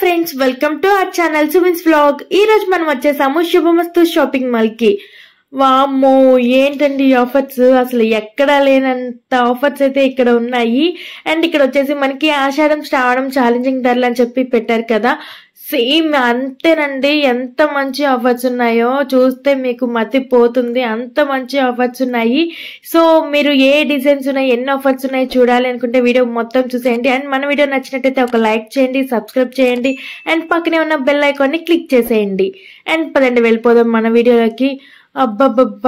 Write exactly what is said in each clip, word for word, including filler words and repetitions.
Friends, welcome to our channel సుమిన్స్ vlog. ఈ రోజు మనం వచ్చేసాము శుభమస్తు షాపింగ్ మాల్ కి. వామ్మో, ఏంటండి ఆఫర్స్! అసలు ఎక్కడా లేనంత ఆఫర్స్ అయితే ఇక్కడ ఉన్నాయి. అండ్ ఇక్కడ వచ్చేసి మనకి ఆషాఢం శ్రావణం ఛాలెంజింగ్ ధరలు అని చెప్పి పెట్టారు కదా, సేమ్ అంతేనండి. ఎంత మంచి ఆఫర్స్ ఉన్నాయో చూస్తే మీకు మతిపోతుంది, అంత మంచి ఆఫర్స్ ఉన్నాయి. సో మీరు ఏ డిజైన్స్ ఉన్నాయి, ఎన్ని ఆఫర్స్ ఉన్నాయి చూడాలి అనుకుంటే వీడియో మొత్తం చూసేయండి. అండ్ మన వీడియో నచ్చినట్టయితే ఒక లైక్ చేయండి, సబ్స్క్రైబ్ చేయండి, అండ్ పక్కనే ఉన్న బెల్ ఐకాన్ని క్లిక్ చేసేయండి. అండ్ పదండి వెళ్ళిపోదాం మన వీడియోలోకి. అబ్బబ్బబ్బా,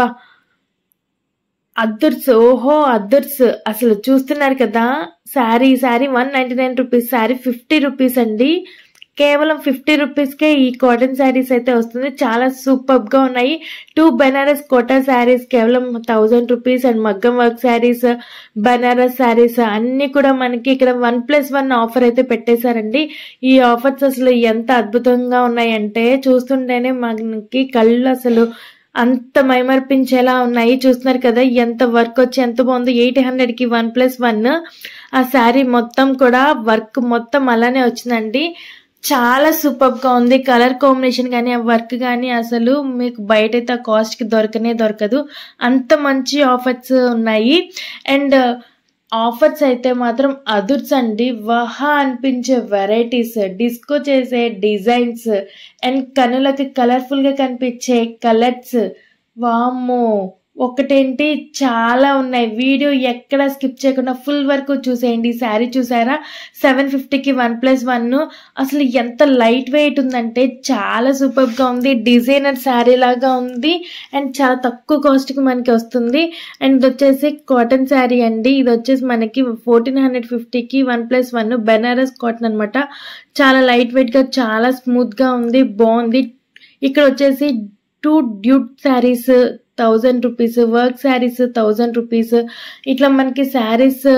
అద్దర్స్, ఓహో అద్దర్స్ అసలు చూస్తున్నారు కదా. Sari sari one ninety nine rupees, sari fifty rupees అండి. కేవలం ఫిఫ్టీ రూపీస్కే ఈ కాటన్ శారీస్ అయితే వస్తుంది. చాలా సూపర్ గా ఉన్నాయి. టూ బెనారస్ కోటా శారీస్ కేవలం థౌజండ్ రూపీస్. అండ్ మగ్గం వర్క్ శారీస్, బెనారస్ శారీస్ అన్ని కూడా మనకి ఇక్కడ వన్ ప్లస్ వన్ ఆఫర్ అయితే పెట్టేశారండి. ఈ ఆఫర్స్ అసలు ఎంత అద్భుతంగా ఉన్నాయంటే చూస్తుంటేనే మనకి కళ్ళు అసలు అంత మైమర్పించేలా ఉన్నాయి. చూస్తున్నారు కదా ఎంత వర్క్ వచ్చి ఎంత బాగుంది. ఎయిట్ హండ్రెడ్ కి వన్ ప్లస్ వన్. ఆ శారీ మొత్తం కూడా వర్క్ మొత్తం అలానే వచ్చిందండి. చాలా సూపర్ గా ఉంది. కలర్ కాంబినేషన్ కానీ ఆ వర్క్ కానీ అసలు మీకు బయట అయితే ఆ కాస్ట్ కి దొరకనే దొరకదు. అంత మంచి ఆఫర్స్ ఉన్నాయి. అండ్ ఆఫర్స్ అయితే మాత్రం అదుర్స్ అండి. వహా అనిపించే వెరైటీస్, డిస్కో చేసే డిజైన్స్, అండ్ కనులకి కలర్ఫుల్ గా కనిపించే కలర్స్. వామ్మో, ఒకటేంటి చాలా ఉన్నాయి. వీడియో ఎక్కడ స్కిప్ చేయకుండా ఫుల్ వరకు చూసేయండి. శారీ చూసారా, సెవెన్ ఫిఫ్టీకి వన్ ప్లస్ వన్. అసలు ఎంత లైట్ వెయిట్ ఉందంటే చాలా సూపర్ గా ఉంది. డిజైనర్ శారీ లాగా ఉంది. అండ్ చాలా తక్కువ కాస్ట్ కి మనకి వస్తుంది. అండ్ ఇది వచ్చేసి కాటన్ శారీ అండి. ఇది వచ్చేసి మనకి ఫోర్టీన్ హండ్రెడ్ ఫిఫ్టీకి one plus one. Banaras cotton అనమాట. చాలా లైట్ వెయిట్ గా చాలా స్మూత్ గా ఉంది, బాగుంది. ఇక్కడ వచ్చేసి టూ డ్యూట్ saris thousand rupees, work saris thousand rupees. ఇట్లా మనకి శారీస్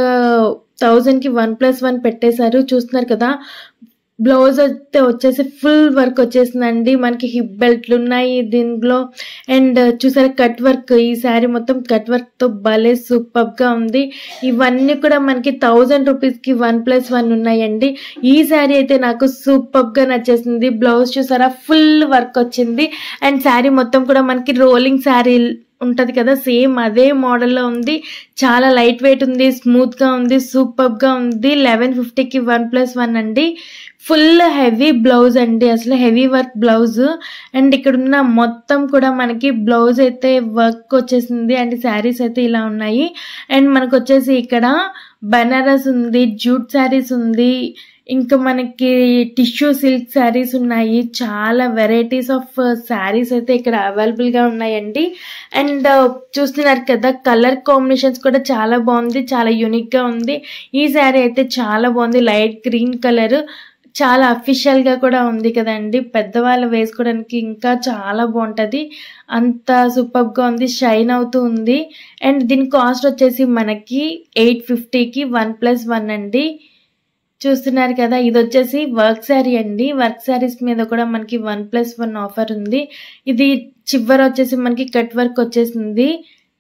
థౌజండ్ కి వన్ ప్లస్ వన్ పెట్టేశారు. చూస్తున్నారు కదా. బ్లౌజ్ అయితే వచ్చేసి ఫుల్ వర్క్ వచ్చేసిందండి. మనకి హిప్ బెల్ట్లు ఉన్నాయి దీనిలో. అండ్ చూసారా కట్ వర్క్, ఈ శారీ మొత్తం కట్ వర్క్ తో భలే సూపర్ గా ఉంది. ఇవన్నీ కూడా మనకి థౌజండ్ రూపీస్ కి వన్ ప్లస్ వన్ ఉన్నాయండి. ఈ శారీ అయితే నాకు సూపర్ గా నచ్చేసింది. బ్లౌజ్ చూసారా ఫుల్ వర్క్ వచ్చింది. అండ్ శారీ మొత్తం కూడా మనకి రోలింగ్ శారీ ఉంటది కదా, సేమ్ అదే మోడల్లో ఉంది. చాలా లైట్ వెయిట్ ఉంది, స్మూత్ గా ఉంది, సూపర్ గా ఉంది. లెవెన్ ఫిఫ్టీకి వన్ ప్లస్ వన్ అండి. ఫుల్ హెవీ బ్లౌజ్ అండి, అసలు హెవీ వర్క్ బ్లౌజ్. అండ్ ఇక్కడ ఉన్న మొత్తం కూడా మనకి బ్లౌజ్ అయితే వర్క్ వచ్చేసింది. అండ్ శారీస్ అయితే ఇలా ఉన్నాయి. అండ్ మనకు వచ్చేసి ఇక్కడ బనారస్ ఉంది, జూట్ శారీస్ ఉంది, ఇంకా మనకి టిష్యూ సిల్క్ శారీస్ ఉన్నాయి. చాలా వెరైటీస్ ఆఫ్ శారీస్ అయితే ఇక్కడ అవైలబుల్ గా ఉన్నాయండి. అండ్ చూస్తున్నారు కదా కలర్ కాంబినేషన్స్ కూడా చాలా బాగుంది, చాలా యూనిక్ గా ఉంది. ఈ శారీ అయితే చాలా బాగుంది, లైట్ గ్రీన్ కలర్. చాలా అఫీషియల్ గా కూడా ఉంది కదండి, పెద్దవాళ్ళు వేసుకోవడానికి ఇంకా చాలా బాగుంటది. అంత సూపర్ గా ఉంది, షైన్ అవుతూ ఉంది. అండ్ దీని కాస్ట్ వచ్చేసి మనకి ఎయిట్ ఫిఫ్టీకి వన్ ప్లస్ వన్ అండి. చూస్తున్నారు కదా, ఇది వచ్చేసి వర్క్ శారీ అండి. వర్క్ శారీస్ మీద కూడా మనకి వన్ ప్లస్ వన్ ఆఫర్ ఉంది. ఇది చివర వచ్చేసి మనకి కట్ వర్క్ వచ్చేసింది,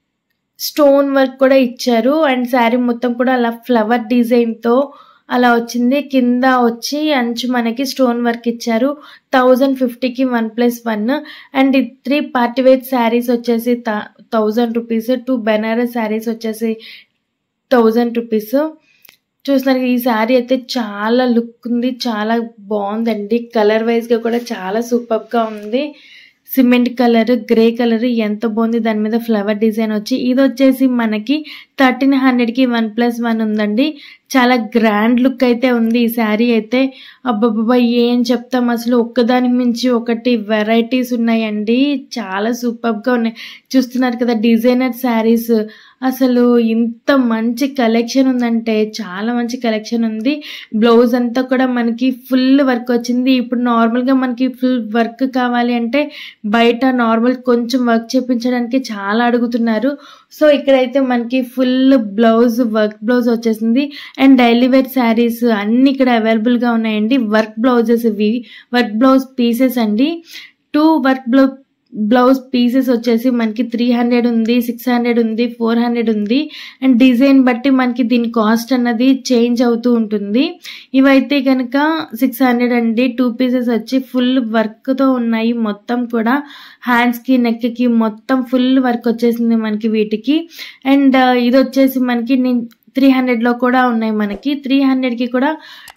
స్టోన్ వర్క్ కూడా ఇచ్చారు. అండ్ శారీ మొత్తం కూడా అలా ఫ్లవర్ డిజైన్ తో అలా వచ్చింది. కింద వచ్చి అంచు మనకి స్టోన్ వర్క్ ఇచ్చారు. థౌజండ్ ఫిఫ్టీకి one plus one. And three party wear saris వచ్చేసి thousand rupees. Two Banaras saris వచ్చేసి థౌజండ్ రూపీస్. చూస్తున్నారు ఈ శారీ అయితే చాలా లుక్ ఉంది, చాలా బాగుందండి. కలర్ వైజ్ గా కూడా చాలా సూపర్ గా ఉంది. సిమెంట్ కలర్, గ్రే కలర్ ఎంత బాగుంది. దాని మీద ఫ్లవర్ డిజైన్ వచ్చి ఇది వచ్చేసి మనకి థర్టీన్ హండ్రెడ్ కి వన్ ప్లస్ వన్ ఉందండి. చాలా గ్రాండ్ లుక్ అయితే ఉంది ఈ శారీ అయితే. అబ్బాబ్బా ఏం చెప్తాం, అసలు ఒక్కదానికి మించి ఒకటి వెరైటీస్ ఉన్నాయండి. చాలా సూపర్ గా ఉన్నాయి. చూస్తున్నారు కదా డిజైనర్ శారీస్. అసలు ఇంత మంచి కలెక్షన్ ఉందంటే చాలా మంచి కలెక్షన్ ఉంది. బ్లౌజ్ అంతా కూడా మనకి ఫుల్ వర్క్ వచ్చింది. ఇప్పుడు నార్మల్ గా మనకి ఫుల్ వర్క్ కావాలి అంటే బయట నార్మల్ కొంచెం వర్క్ చేపించడానికి చాలా అడుగుతున్నారు. సో ఇక్కడైతే మనకి ఫుల్ బ్లౌజ్ వర్క్ బ్లౌజ్ వచ్చేసింది. అండ్ డైలీ వేర్ శారీస్ అన్ని ఇక్కడ అవైలబుల్ గా ఉన్నాయండి. వర్క్ బ్లౌజెస్ ఇవి వర్క్ బ్లౌజ్ పీసెస్ అండి. Two work blouse blouse pieces వచ్చేసి మనకి త్రీ హండ్రెడ్ ఉంది, సిక్స్ హండ్రెడ్ ఉంది, ఫోర్ హండ్రెడ్ ఉంది. అండ్ డిజైన్ బట్టి మనకి దీని కాస్ట్ అన్నది చేంజ్ అవుతూ ఉంటుంది. ఇవైతే కనుక సిక్స్ హండ్రెడ్ అండి. టూ పీసెస్ వచ్చి ఫుల్ వర్క్తో ఉన్నాయి. మొత్తం కూడా హ్యాండ్స్కి నెక్కి మొత్తం ఫుల్ వర్క్ వచ్చేసింది మనకి వీటికి. అండ్ ఇది వచ్చేసి మనకి నేను త్రీ హండ్రెడ్లో కూడా ఉన్నాయి. మనకి త్రీ హండ్రెడ్కి కూడా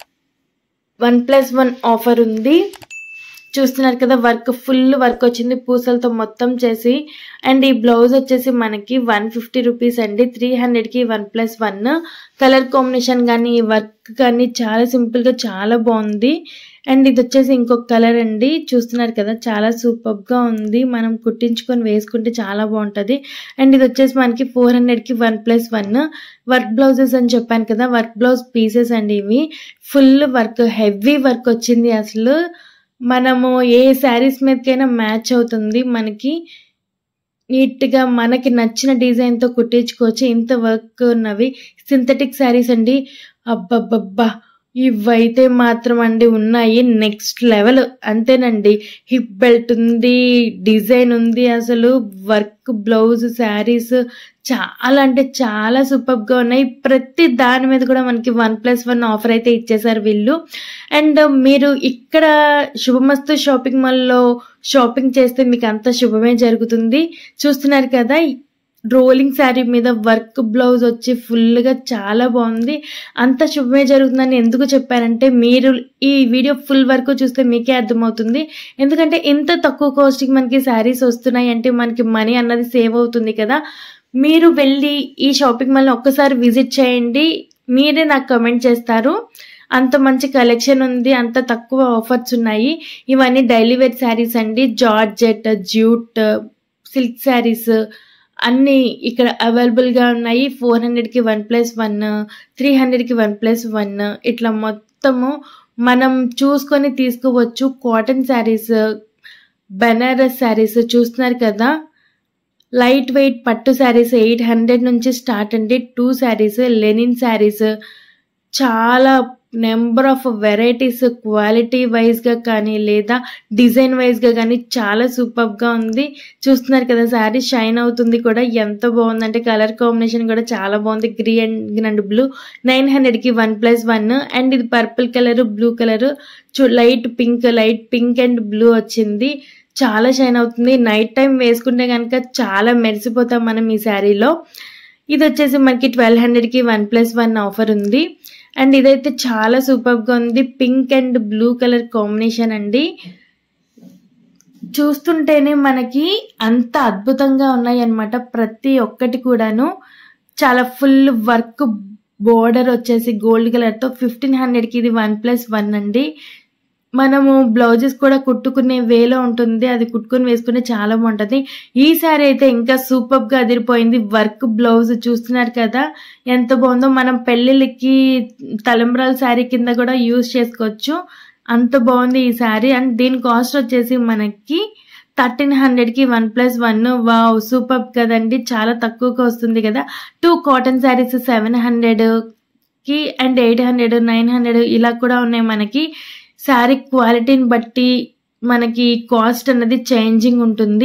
వన్ ప్లస్ వన్ ఆఫర్ ఉంది. చూస్తున్నారు కదా, వర్క్ ఫుల్ వర్క్ వచ్చింది పూసలతో మొత్తం చేసి. అండ్ ఈ బ్లౌజ్ వచ్చేసి మనకి వన్ ఫిఫ్టీ రూపీస్ అండి. త్రీ హండ్రెడ్కి one plus one. Colour combination కానీ ఈ వర్క్ కానీ చాలా సింపుల్గా చాలా బాగుంది. అండ్ ఇది వచ్చేసి ఇంకొక కలర్ అండి. చూస్తున్నారు కదా, చాలా సూపర్గా ఉంది. మనం కుట్టించుకొని వేసుకుంటే చాలా బాగుంటుంది. అండ్ ఇది వచ్చేసి మనకి ఫోర్ హండ్రెడ్కి one plus one. Work blouses అని చెప్పాను కదా, వర్క్ బ్లౌజ్ పీసెస్ అండి ఇవి. ఫుల్ వర్క్, హెవీ వర్క్ వచ్చింది. అసలు మనము ఏ శారీస్ మీదకైనా మ్యాచ్ అవుతుంది. మనకి నీట్గా మనకి నచ్చిన డిజైన్తో కుట్టించుకోవచ్చు. ఇంత వర్క్ ఉన్నవి సింథటిక్ శారీస్ అండి. అబ్బబ్బబ్బా, ఇవైతే మాత్రం అండి ఉన్నాయి నెక్స్ట్ లెవెల్. అంతేనండి, హిప్ బెల్ట్ ఉంది, డిజైన్ ఉంది, అసలు వర్క్ బ్లౌజ్ శారీస్ చాలా అంటే చాలా సూపర్గా ఉన్నాయి. ప్రతి దాని మీద కూడా మనకి వన్ ప్లస్ వన్ ఆఫర్ అయితే ఇచ్చేసారు వీళ్ళు. అండ్ మీరు ఇక్కడ శుభమస్తు షాపింగ్ మాల్లో షాపింగ్ చేస్తే మీకు అంత శుభమే జరుగుతుంది. చూస్తున్నారు కదా, రోలింగ్ శారీ మీద వర్క్ బ్లౌజ్ వచ్చి ఫుల్గా చాలా బాగుంది. అంత శుభమే జరుగుతుందని ఎందుకు చెప్పారంటే, మీరు ఈ వీడియో ఫుల్ వర్క్ చూస్తే మీకే అర్థమవుతుంది. ఎందుకంటే ఇంత తక్కువ కాస్ట్కి మనకి శారీస్ వస్తున్నాయి అంటే మనకి మనీ అన్నది సేవ్ అవుతుంది కదా. మీరు వెళ్ళి ఈ షాపింగ్ మాల్ని ఒక్కసారి విజిట్ చేయండి, మీరే నాకు కమెంట్ చేస్తారు. అంత మంచి కలెక్షన్ ఉంది, అంత తక్కువ ఆఫర్స్ ఉన్నాయి. ఇవన్నీ డైలీ వేర్ శారీస్ అండి. జార్జెట్, జ్యూట్, సిల్క్ శారీస్ అన్నీ ఇక్కడ అవైలబుల్గా ఉన్నాయి. ఫోర్ హండ్రెడ్కి వన్ ప్లస్ వన్, త్రీ హండ్రెడ్కి వన్ ప్లస్ వన్, ఇట్లా మొత్తము మనం చూసుకొని తీసుకోవచ్చు. కాటన్ శారీస్, బనారస్ శారీస్ చూస్తున్నారు కదా, లైట్ వెయిట్ పట్టు శారీస్ ఎయిట్ హండ్రెడ్ నుంచి స్టార్ట్ అండి. టూ శారీస్, లెనిన్ శారీస్, చాలా నెంబర్ ఆఫ్ వెరైటీస్ క్వాలిటీ వైజ్గా కానీ లేదా డిజైన్ వైజ్గా కానీ చాలా సూపర్గా ఉంది. చూస్తున్నారు కదా, శారీ షైన్ అవుతుంది కూడా. ఎంత బాగుందంటే కలర్ కాంబినేషన్ కూడా చాలా బాగుంది. Green and blue. నైన్ హండ్రెడ్కి వన్ ప్లస్ వన్. అండ్ ఇది పర్పుల్ కలర్, బ్లూ కలర్, చూ light pink, light pink and blue వచ్చింది. చాలా షైన్ అవుతుంది. నైట్ టైం వేసుకుంటే కనుక చాలా మెరిసిపోతాం మనం ఈ శారీలో. ఇది వచ్చేసి మనకి ట్వెల్వ్ హండ్రెడ్కి వన్ ప్లస్ వన్ ఆఫర్ ఉంది. అండ్ ఇదైతే చాలా సూపర్గా ఉంది. Pink and blue colour combination అండి. చూస్తుంటేనే మనకి అంత అద్భుతంగా ఉన్నాయి అన్నమాట. ప్రతి ఒక్కటి కూడాను చాలా ఫుల్ వర్క్, బోర్డర్ వచ్చేసి గోల్డ్ కలర్తో. ఫిఫ్టీన్ హండ్రెడ్కి ఇది వన్ ప్లస్ వన్ అండి. మనము బ్లౌజెస్ కూడా కుట్టుకునే వేలో ఉంటుంది, అది కుట్టుకుని వేసుకునే చాలా బాగుంటుంది. ఈ శారీ అయితే ఇంకా సూపర్గా అదిరిపోయింది. వర్క్ బ్లౌజ్ చూస్తున్నారు కదా ఎంత బాగుందో. మనం పెళ్ళిళ్ళకి తలంబ్రాల శారీ కింద కూడా యూజ్ చేసుకోవచ్చు, అంత బాగుంది ఈ శారీ. అండ్ దీని కాస్ట్ వచ్చేసి మనకి థర్టీన్ హండ్రెడ్కి one plus one. Wow, super కదండి, చాలా తక్కువగా వస్తుంది కదా. టూ కాటన్ శారీస్ సెవెన్ హండ్రెడ్కి and eight hundred, nine hundred ఇలా కూడా ఉన్నాయి మనకి. శారీ క్వాలిటీని బట్టి మనకి కాస్ట్ అన్నది చేంజింగ్ ఉంటుంది.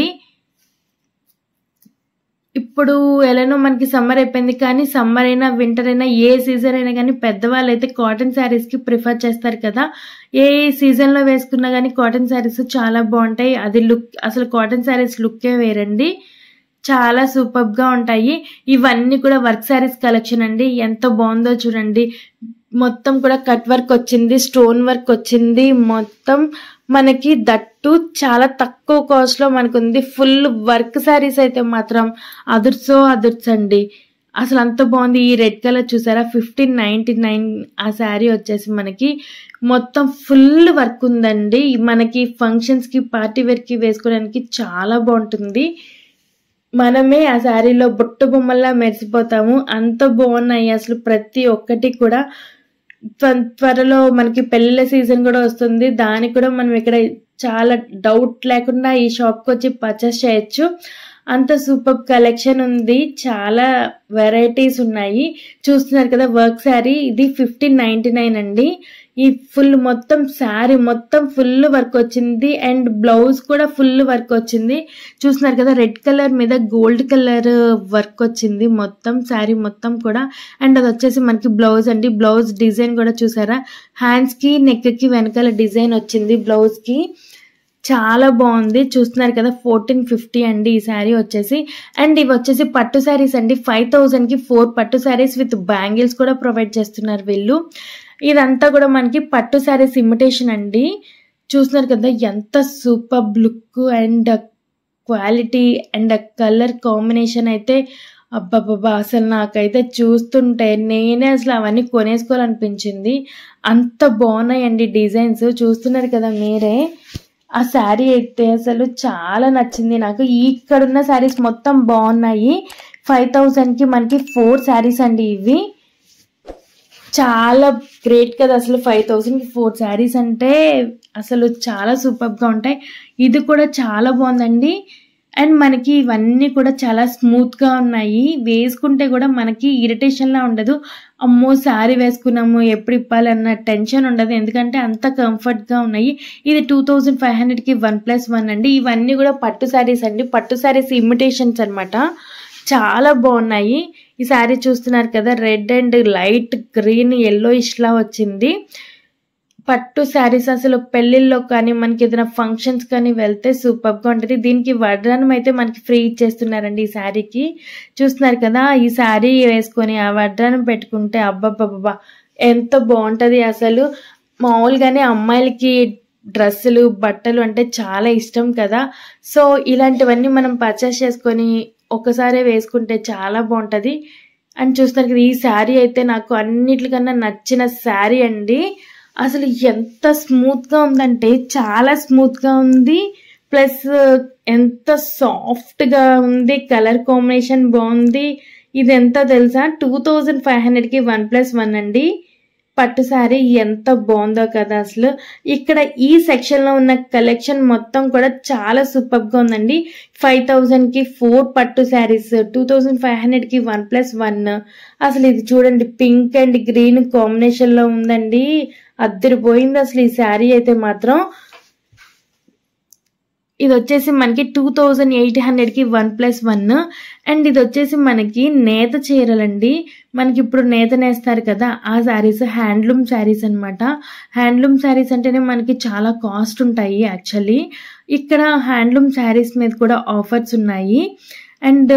ఇప్పుడు ఎలానో మనకి సమ్మర్ అయిపోయింది, కానీ సమ్మర్ అయినా వింటర్ అయినా ఏ సీజన్ అయినా కానీ పెద్దవాళ్ళు అయితే కాటన్ శారీస్కి ప్రిఫర్ చేస్తారు కదా. ఏ సీజన్లో వేసుకున్నా కానీ కాటన్ శారీస్ చాలా బాగుంటాయి. అది లుక్, అసలు కాటన్ శారీస్ లుక్కే వేరండి, చాలా సూపర్గా ఉంటాయి. ఇవన్నీ కూడా వర్క్ శారీస్ కలెక్షన్ అండి. ఎంత బాగుందో చూడండి. మొత్తం కూడా కట్ వర్క్ వచ్చింది, స్టోన్ వర్క్ వచ్చింది. మొత్తం మనకి దట్టు చాలా తక్కువ కాస్ట్ లో మనకు ఉంది. ఫుల్ వర్క్ శారీస్ అయితే మాత్రం అదుర్సో అదుర్స్ అండి. అసలు అంత బాగుంది. ఈ రెడ్ కలర్ చూసారా, ఫిఫ్టీన్ నైన్టీ నైన్ ఆ శారీ వచ్చేసి మనకి మొత్తం ఫుల్ వర్క్ ఉందండి. మనకి ఫంక్షన్స్ కి, పార్టీ వేర్ కి వేసుకోవడానికి చాలా బాగుంటుంది. మనమే ఆ శారీలో బుట్ట బొమ్మల్లా మెరిసిపోతాము, అంత బాగున్నాయి అసలు ప్రతి ఒక్కటి కూడా. త్వరలో మనకి పెళ్ళిళ్ళ సీజన్ కూడా వస్తుంది, దానికి కూడా మనం ఇక్కడ చాలా డౌట్ లేకుండా ఈ షాప్కి వచ్చి పర్చేస్ చేయొచ్చు. అంత సూపర్ కలెక్షన్ ఉంది, చాలా వెరైటీస్ ఉన్నాయి. చూస్తున్నారు కదా వర్క్ శారీ, ఇది ఫిఫ్టీన్ నైన్టీ నైన్ అండి. ఈ ఫుల్ మొత్తం శారీ మొత్తం ఫుల్ వర్క్ వచ్చింది అండ్ బ్లౌజ్ కూడా ఫుల్ వర్క్ వచ్చింది. చూస్తున్నారు కదా రెడ్ కలర్ మీద గోల్డ్ కలర్ వర్క్ వచ్చింది మొత్తం శారీ మొత్తం కూడా. అండ్ అది వచ్చేసి మనకి బ్లౌజ్ అండి. బ్లౌజ్ డిజైన్ కూడా చూసారా, హ్యాండ్స్ కి నెక్ కి వెనకాల డిజైన్ వచ్చింది బ్లౌజ్ కి, చాలా బాగుంది. చూస్తున్నారు కదా ఫోర్టీన్ ఫిఫ్టీ అండి ఈ శారీ వచ్చేసి. అండ్ ఇవి వచ్చేసి పట్టు శారీస్ అండి. ఫైవ్ థౌజండ్ కి ఫోర్ పట్టు శారీస్ విత్ బ్యాంగిల్స్ కూడా ప్రొవైడ్ చేస్తున్నారు వీళ్ళు. ఇదంతా కూడా మనకి పట్టు శారీస్ ఇమిటేషన్ అండి. చూస్తున్నారు కదా ఎంత super look and quality and colour combination అయితే అబ్బబ్బబ్బా, అసలు నాకైతే చూస్తుంటే నేనే అసలు అవన్నీ కొనేసుకోవాలనిపించింది, అంత బాగున్నాయండి డిజైన్స్. చూస్తున్నారు కదా మీరే, ఆ శారీ అయితే అసలు చాలా నచ్చింది నాకు. ఇక్కడున్న శారీస్ మొత్తం బాగున్నాయి. ఫైవ్ థౌజండ్ కి మనకి ఫోర్ శారీస్ అండి ఇవి, చాలా గ్రేట్ కదా అసలు. ఫైవ్ థౌజండ్ కి ఫోర్ శారీస్ అంటే అసలు చాలా సూపర్ గా ఉంటాయి. ఇది కూడా చాలా బాగుందండి. అండ్ మనకి ఇవన్నీ కూడా చాలా స్మూత్ గా ఉన్నాయి, వేసుకుంటే కూడా మనకి ఇరిటేషన్ లా ఉండదు. అమ్మో శారీ వేసుకున్నాము ఎప్పుడు ఇప్పాలి అన్న టెన్షన్ ఉండదు, ఎందుకంటే అంత కంఫర్ట్ గా ఉన్నాయి. ఇది టూ థౌజండ్ ఫైవ్ హండ్రెడ్ కి వన్ ప్లస్ వన్ అండి. ఇవన్నీ కూడా పట్టు శారీస్ అండి, పట్టు శారీస్ ఇమిటేషన్స్ అనమాట, చాలా బాగున్నాయి. ఈ శారీ చూస్తున్నారు కదా red and light green yellowish లా వచ్చింది. పట్టు శారీస్ అసలు పెళ్లిల్లో కానీ మనకి ఏదైనా ఫంక్షన్స్ కానీ వెళ్తే సూపర్ గా ఉంటుంది. దీనికి వడ్డానం అయితే మనకి ఫ్రీ ఇచ్చేస్తున్నారండి ఈ శారీకి. చూస్తున్నారు కదా, ఈ శారీ వేసుకొని ఆ వడ్డానం పెట్టుకుంటే అబ్బబ్బబ్బా ఎంత బాగుంటది అసలు. మామూలుగానే అమ్మాయిలకి డ్రెస్సులు బట్టలు అంటే చాలా ఇష్టం కదా, సో ఇలాంటివన్నీ మనం పర్చేస్ చేసుకొని ఒకసారి వేసుకుంటే చాలా బాగుంటది. అని చూస్తున్నారు కదా, ఈ శారీ అయితే నాకు అన్నిటికన్నా నచ్చిన శారీ అండి. అసలు ఎంత స్మూత్ గా ఉందంటే చాలా స్మూత్ గా ఉంది, ప్లస్ ఎంత సాఫ్ట్ గా ఉంది, కలర్ కాంబినేషన్ బాగుంది. ఇది ఎంత తెలుసా, టూ థౌజండ్ ఫైవ్ హండ్రెడ్ కి వన్ ప్లస్ వన్ అండి. పట్టు శారీ ఎంత బాగుందో కదా అసలు. ఇక్కడ ఈ సెక్షన్ లో ఉన్న కలెక్షన్ మొత్తం కూడా చాలా సూపర్ గా ఉందండి. ఫైవ్ థౌజండ్ కి ఫోర్ పట్టు saris, two thousand five hundred కి వన్ ప్లస్ వన్. అసలు ఇది చూడండి పింక్ అండ్ గ్రీన్ కాంబినేషన్ లో ఉందండి, అద్దరిపోయింది అసలు ఈ శారీ అయితే మాత్రం. ఇది వచ్చేసి మనకి టూ థౌజండ్ ఎయిట్ హండ్రెడ్ కి వన్ ప్లస్ వన్. అండ్ ఇది వచ్చేసి మనకి నేత చీరలండి, మనకి ఇప్పుడు నేత నేస్తారు కదా ఆ శారీస్, హ్యాండ్లూమ్ శారీస్ అనమాట. హ్యాండ్లూమ్ శారీస్ అంటేనే మనకి చాలా కాస్ట్ ఉంటాయి యాక్చువల్లీ. ఇక్కడ హ్యాండ్లూమ్ శారీస్ మీద కూడా ఆఫర్స్ ఉన్నాయి. అండ్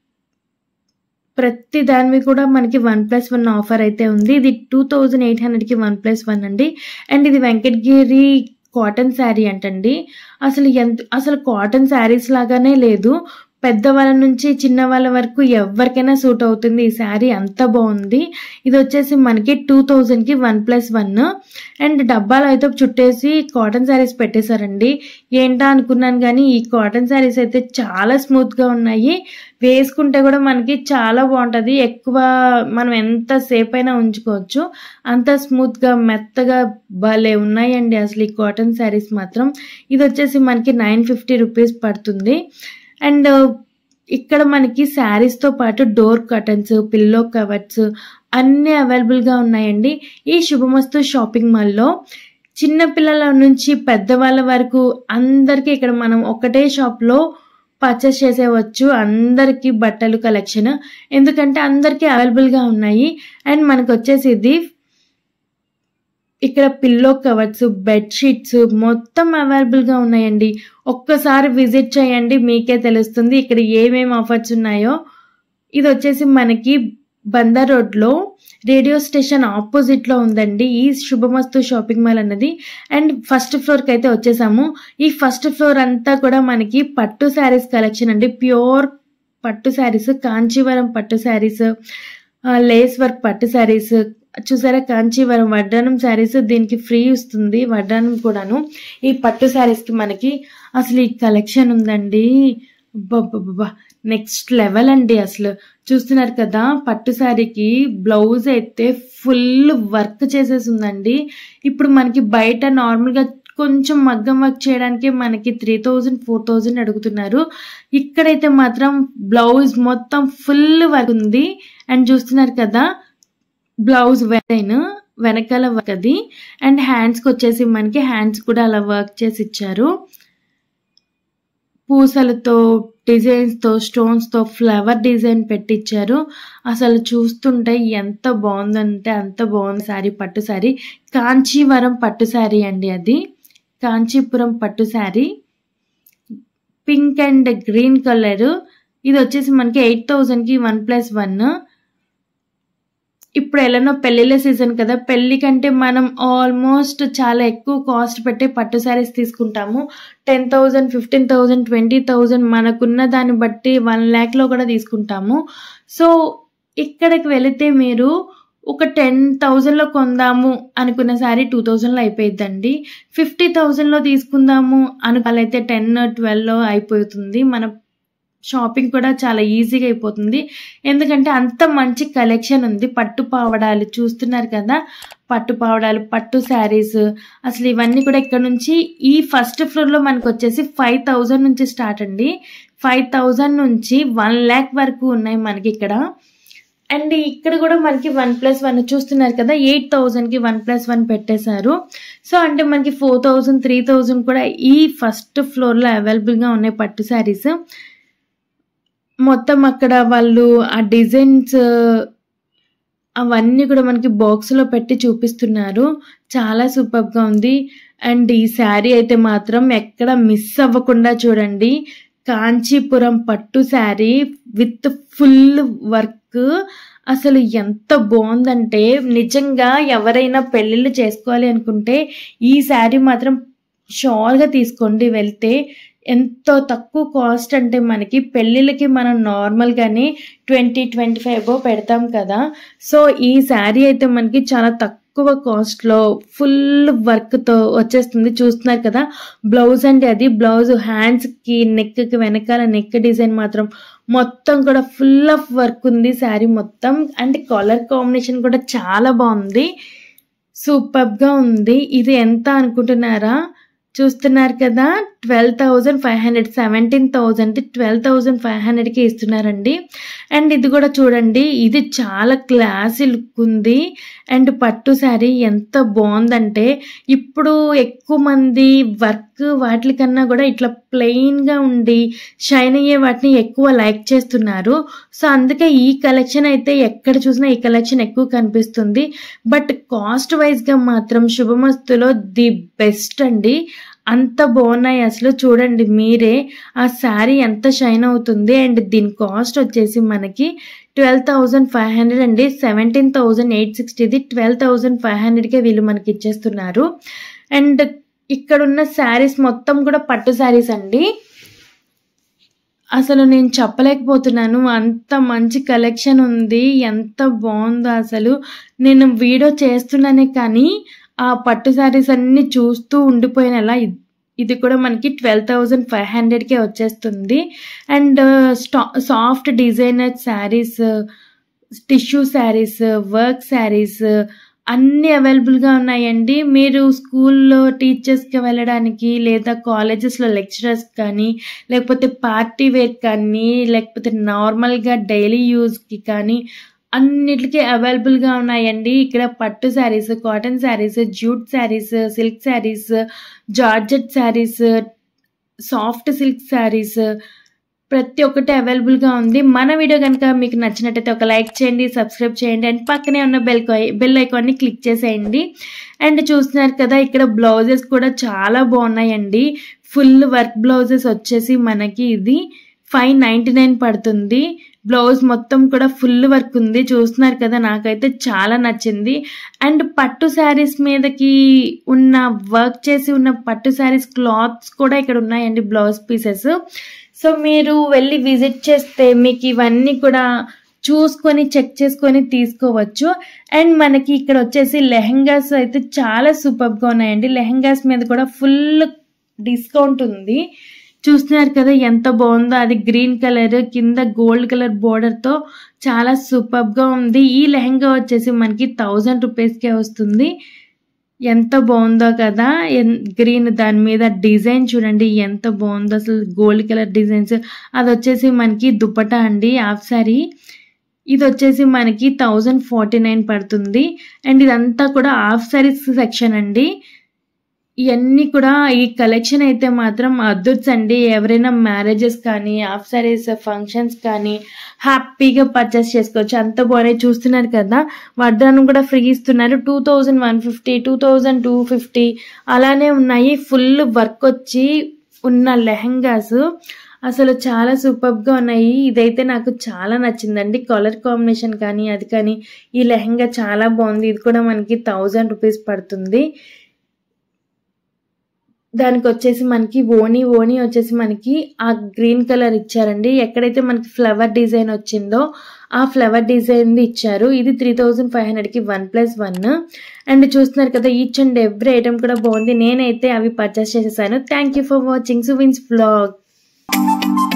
ప్రతి దాని మీద కూడా మనకి వన్ ప్లస్ వన్ ఆఫర్ అయితే ఉంది. ఇది టూ థౌజండ్ ఎయిట్ హండ్రెడ్ కి వన్ ప్లస్ వన్ అండి. అండ్ ఇది వెంకటగిరి కాటన్ శారీ అంటండి. అసలు ఎంత అసలు కాటన్ శారీస్ లాగానే లేదు, పెద్దవాళ్ళ నుంచి చిన్న వాళ్ళ వరకు ఎవరికైనా సూట్ అవుతుంది ఈ శారీ, అంత బాగుంది. ఇది వచ్చేసి మనకి టూ థౌజండ్ కి వన్ ప్లస్ వన్. అండ్ డబ్బాలు అయితే చుట్టేసి కాటన్ శారీస్ పెట్టేశారండి. ఏంటా అనుకున్నాను కానీ ఈ కాటన్ శారీస్ అయితే చాలా స్మూత్ గా ఉన్నాయి, వేసుకుంటే కూడా మనకి చాలా బాగుంటది. ఎక్కువ మనం ఎంత సేపు అయినా ఉంచుకోవచ్చు, అంత స్మూత్ గా మెత్తగా భలే ఉన్నాయండి అసలు ఈ కాటన్ శారీస్ మాత్రం. ఇది వచ్చేసి మనకి నైన్ ఫిఫ్టీ రూపీస్ పడుతుంది. అండ్ ఇక్కడ మనకి శారీస్ తో పాటు డోర్ కర్టన్స్, పిల్లో కవర్స్ అన్ని అవైలబుల్ గా ఉన్నాయండి ఈ శుభమస్తు షాపింగ్ మాల్ లో. చిన్న పిల్లల నుంచి పెద్దవాళ్ళ వరకు అందరికి ఇక్కడ మనం ఒకటే షాప్ లో పర్చేస్ చేసేవచ్చు, అందరికి బట్టలు కలెక్షన్, ఎందుకంటే అందరికి అవైలబుల్ గా ఉన్నాయి. అండ్ మనకు వచ్చేసి ఇది ఇక్కడ పిల్లో కవర్స్, బెడ్షీట్స్ మొత్తం అవైలబుల్ గా ఉన్నాయండి. ఒక్కసారి విజిట్ చేయండి, మీకే తెలుస్తుంది ఇక్కడ ఏమేమి ఆఫర్స్ ఉన్నాయో. ఇది వచ్చేసి మనకి బందర్ రోడ్ లో రేడియో స్టేషన్ ఆపోజిట్ లో ఉందండి ఈ శుభమస్తు షాపింగ్ మాల్ అన్నది. అండ్ ఫస్ట్ ఫ్లోర్ కి అయితే వచ్చేసాము. ఈ ఫస్ట్ ఫ్లోర్ అంతా కూడా మనకి పట్టు శారీస్ కలెక్షన్ అండి, ప్యూర్ పట్టు శారీస్, కాంచీవరం పట్టు శారీస్, లేస్ వర్క్ పట్టు శారీస్, చూసారా కాంచీవరం వడ్డానం శారీస్, దీనికి ఫ్రీ వస్తుంది వడ్డానం కూడాను ఈ పట్టు శారీస్ కి మనకి. అసలు ఈ కలెక్షన్ ఉందండి, బాబా నెక్స్ట్ లెవెల్ అండి అసలు. చూస్తున్నారు కదా పట్టు శారీకి బ్లౌజ్ అయితే ఫుల్ వర్క్ చేసేసి ఉందండి. ఇప్పుడు మనకి బయట నార్మల్ గా కొంచెం మగ్గం వర్క్ చేయడానికి మనకి త్రీ థౌజండ్ ఫోర్ థౌజండ్ అడుగుతున్నారు. ఇక్కడైతే మాత్రం బ్లౌజ్ మొత్తం ఫుల్ వర్క్ ఉంది. అండ్ చూస్తున్నారు కదా బ్లౌజ్ వెరైన్ వెనకాల వర్క్ అది. అండ్ హ్యాండ్స్కి వచ్చేసి మనకి హ్యాండ్స్ కూడా అలా వర్క్ చేసి ఇచ్చారు. పూసలతో డిజైన్స్తో స్టోన్స్తో ఫ్లవర్ డిజైన్ పెట్టించారు. అసలు చూస్తుంటే ఎంత బాగుందంటే అంత బాగుంది శారీ. పట్టు శారీ, కాంచీవరం పట్టు శారీ అండి. అది కాంచీపురం పట్టు sari, pink and green colour. ఇది వచ్చేసి మనకి ఎయిట్ థౌజండ్కి వన్ ప్లస్ వన్. ఇప్పుడు ఎలానో పెళ్ళిళ్ళ సీజన్ కదా, పెళ్లి కంటే మనం ఆల్మోస్ట్ చాలా ఎక్కువ కాస్ట్ పెట్టి పట్టు శారీస్ తీసుకుంటాము. Ten thousand fifteen thousand twenty thousand మనకున్న దాన్ని బట్టి వన్ ల్యాక్లో కూడా తీసుకుంటాము. సో ఇక్కడికి వెళితే మీరు ఒక టెన్ థౌజండ్లో కొందాము అనుకున్న శారీ టూ థౌజండ్లో అయిపోయిద్దండి. ఫిఫ్టీ థౌజండ్లో తీసుకుందాము అనుకోవాలైతే టెన్ ట్వెల్వ్లో అయిపోతుంది. మన షాపింగ్ కూడా చాలా ఈజీగా అయిపోతుంది. ఎందుకంటే అంత మంచి కలెక్షన్ ఉంది. పట్టు పావడాలు చూస్తున్నారు కదా, పట్టు పావడాలు, పట్టు శారీస్, అసలు ఇవన్నీ కూడా ఇక్కడ నుంచి ఈ ఫస్ట్ ఫ్లోర్లో మనకు వచ్చేసి ఫైవ్ థౌజండ్ నుంచి స్టార్ట్ అండి. ఫైవ్ థౌజండ్ నుంచి వన్ ల్యాక్ వరకు ఉన్నాయి మనకి ఇక్కడ. అండ్ ఇక్కడ కూడా మనకి వన్ ప్లస్ వన్ చూస్తున్నారు కదా, ఎయిట్ థౌజండ్కి వన్ ప్లస్ వన్ పెట్టేశారు. సో అంటే మనకి ఫోర్ థౌజండ్ త్రీ థౌజండ్ కూడా ఈ ఫస్ట్ ఫ్లోర్లో అవైలబుల్గా ఉన్నాయి పట్టు శారీస్. మొత్తం అక్కడ వాళ్ళు ఆ డిజైన్స్ అవన్నీ కూడా మనకి బాక్స్లో పెట్టి చూపిస్తున్నారు. చాలా సూపర్గా ఉంది. అండ్ ఈ శారీ అయితే మాత్రం ఎక్కడ మిస్ అవ్వకుండా చూడండి. కాంచీపురం పట్టు శారీ విత్ ఫుల్ వర్క్. అసలు ఎంత బాగుందంటే నిజంగా ఎవరైనా పెళ్ళిళ్ళు చేసుకోవాలి అనుకుంటే ఈ శారీ మాత్రం షూర్గా తీసుకోండి. వెళ్తే ఎంతో తక్కువ కాస్ట్ అంటే మనకి పెళ్ళిళ్ళకి మనం నార్మల్గానే ట్వంటీ ట్వంటీ ఫైవ్ పెడతాం కదా. సో ఈ శారీ అయితే మనకి చాలా తక్కువ కాస్ట్లో ఫుల్ వర్క్తో వచ్చేస్తుంది. చూస్తున్నారు కదా బ్లౌజ్ అండి. అది బ్లౌజ్ హ్యాండ్స్కి నెక్కి వెనకాల నెక్ డిజైన్ మాత్రం మొత్తం కూడా ఫుల్ ఆఫ్ వర్క్ ఉంది శారీ మొత్తం. అండ్ కలర్ కాంబినేషన్ కూడా చాలా బాగుంది, సూపర్గా ఉంది. ఇది ఎంత అనుకుంటున్నారా? చూస్తున్నారు కదా twelve thousand five hundred seventeen thousand twelve thousand five హండ్రెడ్కి ఇస్తున్నారండి. అండ్ ఇది కూడా చూడండి, ఇది చాలా క్లాసీ లుక్ ఉంది. అండ్ పట్టు శారీ ఎంత బాగుందంటే ఇప్పుడు ఎక్కువ మంది వర్క్ వాటికన్నా కూడా ఇట్లా ప్లెయిన్గా ఉండి షైన్ అయ్యే వాటిని ఎక్కువ లైక్ చేస్తున్నారు. సో అందుకే ఈ కలెక్షన్ అయితే ఎక్కడ చూసినా ఈ కలెక్షన్ ఎక్కువ కనిపిస్తుంది. బట్ కాస్ట్ వైజ్గా మాత్రం శుభమస్తులో ది బెస్ట్ అండి. అంత బాగున్నాయి అసలు. చూడండి మీరే ఆ శారీ ఎంత షైన్ అవుతుంది. అండ్ దీని కాస్ట్ వచ్చేసి మనకి ట్వెల్వ్ థౌజండ్ ఫైవ్ హండ్రెడ్ అండి. సెవెంటీన్ థౌజండ్ ఎయిట్ సిక్స్టీది ట్వెల్వ్ థౌజండ్ ఫైవ్ హండ్రెడ్కే వీళ్ళు మనకి ఇచ్చేస్తున్నారు. అండ్ ఇక్కడున్న శారీస్ మొత్తం కూడా పట్టు శారీస్ అండి. అసలు నేను చెప్పలేకపోతున్నాను, అంత మంచి కలెక్షన్ ఉంది. ఎంత బాగుందో అసలు. నేను వీడియో చేస్తున్నానే కానీ ఆ పట్టు శారీస్ అన్ని చూస్తూ ఉండిపోయినలా. ఇది కూడా మనకి ట్వెల్వ్ థౌజండ్ ఫైవ్ హండ్రెడ్కే వచ్చేస్తుంది. అండ్ స్టా soft designer saris, tissue saris, work saris అన్నీ అవైలబుల్గా ఉన్నాయండి. మీరు స్కూల్లో టీచర్స్కి వెళ్ళడానికి లేదా కాలేజెస్లో లెక్చరర్స్ కానీ లేకపోతే పార్టీ వేర్ కానీ లేకపోతే నార్మల్గా డైలీ యూజ్కి కానీ అన్నిటికీ అవైలబుల్గా ఉన్నాయండి. ఇక్కడ పట్టు saris, cotton saris, jute saris, silk saris, georgette saris, soft silk saris ప్రతి ఒక్కటి అవైలబుల్గా ఉంది. మన వీడియో కనుక మీకు నచ్చినట్టయితే ఒక లైక్ చేయండి, సబ్స్క్రైబ్ చేయండి. అండ్ పక్కనే ఉన్న బెల్ బెల్ ఐకాన్ని క్లిక్ చేసేయండి. అండ్ చూస్తున్నారు కదా ఇక్కడ బ్లౌజెస్ కూడా చాలా బాగున్నాయండి. ఫుల్ వర్క్ బ్లౌజెస్ వచ్చేసి మనకి ఇది ఫైవ్ నైంటీ నైన్ పడుతుంది. బ్లౌజ్ మొత్తం కూడా ఫుల్ వర్క్ ఉంది. చూస్తున్నారు కదా, నాకైతే చాలా నచ్చింది. అండ్ పట్టు శారీస్ మీదకి ఉన్న వర్క్ చేసి ఉన్న పట్టు శారీస్ క్లాత్స్ కూడా ఇక్కడ ఉన్నాయండి, బ్లౌజ్ పీసెస్. సో మీరు వెళ్ళి విజిట్ చేస్తే మీకు ఇవన్నీ కూడా చూసుకొని చెక్ చేసుకొని తీసుకోవచ్చు. అండ్ మనకి ఇక్కడ వచ్చేసి లెహెంగాస్ అయితే చాలా సూపర్గా ఉన్నాయండి. లెహెంగాస్ మీద కూడా ఫుల్ డిస్కౌంట్ ఉంది. చూస్తున్నారు కదా ఎంత బాగుందో. అది గ్రీన్ కలర్ కింద గోల్డ్ కలర్ బోర్డర్తో చాలా సూపర్గా ఉంది. ఈ లెహెంగా వచ్చేసి మనకి థౌజండ్ రూపీస్కే వస్తుంది. ఎంత బాగుందో కదా, గ్రీన్ దాని మీద డిజైన్ చూడండి ఎంత బాగుందో అసలు, గోల్డ్ కలర్ డిజైన్స్. అది వచ్చేసి మనకి దుపట్టా అండి, హాఫ్ సారీ. ఇది వచ్చేసి మనకి థౌజండ్ ఫార్టీ నైన్ పడుతుంది. అండ్ ఇదంతా కూడా హాఫ్ సారీస్ సెక్షన్ అండి. ఇవన్నీ కూడా ఈ కలెక్షన్ అయితే మాత్రం అద్భుతం అండి. ఎవరైనా మ్యారేజెస్ కానీ హాఫ్ సారీస్ ఫంక్షన్స్ కానీ హ్యాపీగా పర్చేస్ చేసుకోవచ్చు. అంత బాగున్నాయి, చూస్తున్నారు కదా. వడ్డానం కూడా ఫ్రీ ఇస్తున్నారు. Two thousand one fifty two thousand two fifty అలానే ఉన్నాయి. ఫుల్ వర్క్ వచ్చి ఉన్న లెహంగాస్ అసలు చాలా సూపర్గా ఉన్నాయి. ఇదైతే నాకు చాలా నచ్చిందండి, కలర్ కాంబినేషన్ కానీ అది కానీ. ఈ లెహంగా చాలా బాగుంది. ఇది కూడా మనకి థౌజండ్ రూపీస్ పడుతుంది. దానికి వచ్చేసి మనకి ఓణి ఓణి వచ్చేసి మనకి ఆ గ్రీన్ కలర్ ఇచ్చారండి. ఎక్కడైతే మనకి ఫ్లవర్ డిజైన్ వచ్చిందో ఆ ఫ్లవర్ డిజైన్ ఇచ్చారు. ఇది త్రీ థౌజండ్ ఫైవ్ హండ్రెడ్కి వన్ ప్లస్ వన్. అండ్ చూస్తున్నారు కదా, ఈచ్ అండ్ ఎవ్రీ ఐటమ్ కూడా బాగుంది. నేనైతే అవి పర్చేస్ చేసేసాను. Thank you for watching Suvin's vlog.